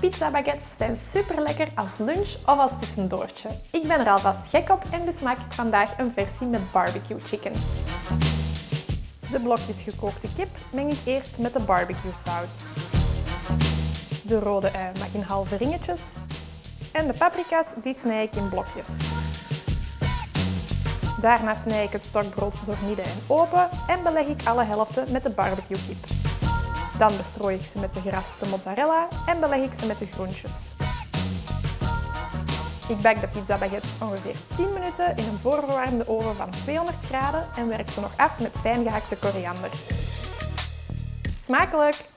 pizzabaguettes zijn super lekker als lunch of als tussendoortje. Ik ben er alvast gek op en dus maak ik vandaag een versie met barbecue chicken. De blokjes gekookte kip meng ik eerst met de barbecue saus. De rode ui mag in halve ringetjes en de paprika's die snij ik in blokjes. Daarna snij ik het stokbrood door midden en open en beleg ik alle helften met de barbecue kip. Dan bestrooi ik ze met de geraspte mozzarella en beleg ik ze met de groentjes. Ik bak de pizzabaguettes ongeveer 10 minuten in een voorverwarmde oven van 200 graden en werk ze nog af met fijn gehakte koriander. Smakelijk!